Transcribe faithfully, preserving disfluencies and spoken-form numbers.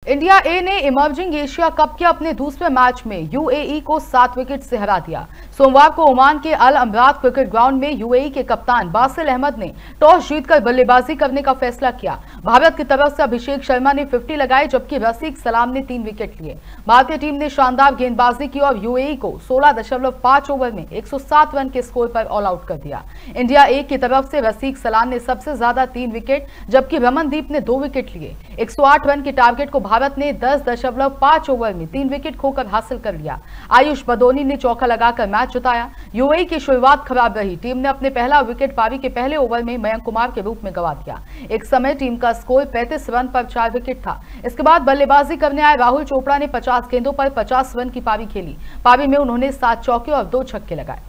India ए ने emerging Asia cup के अपने दूसरे मैच में यूएई को सात विकेट से हरा दिया। सोमवार को ओमान के अल अमरात क्रिकेट ग्राउंड में यूएई के कप्तान बासिल अहमद ने टॉस जीतकर बल्लेबाजी करने का फैसला किया। भारत की तरफ से अभिषेक शर्मा ने पचास लगाए, जबकि रसीक सलाम ने तीन विकेट लिए। भारतीय टीम ने शानदार गेंदबाजी की और यूएई को सोलह दशमलव पांच ओवर में एक सौ सात रन के स्कोर पर ऑल आउट कर दिया। इंडिया ए की तरफ से रसीक सलाम ने सबसे ज्यादा तीन विकेट, जबकि रमनदीप ने दो विकेट लिए। एक सौ आठ रन के टारगेट को भारत ने दस दशमलव पांच ओवर में तीन विकेट खोकर हासिल कर लिया। आयुष बदोनी ने चौका लगाकर मैच जिताया। यूएई की शुरुआत खराब रही। टीम ने अपने पहला विकेट पारी के पहले ओवर में मयंक कुमार के रूप में गंवा दिया। एक समय टीम का स्कोर पैंतीस रन पर चार विकेट था। इसके बाद बल्लेबाजी करने आए राहुल चोपड़ा ने पचास गेंदों पर पचास रन की पारी खेली। पारी में उन्होंने सात चौके और दो छक्के लगाए।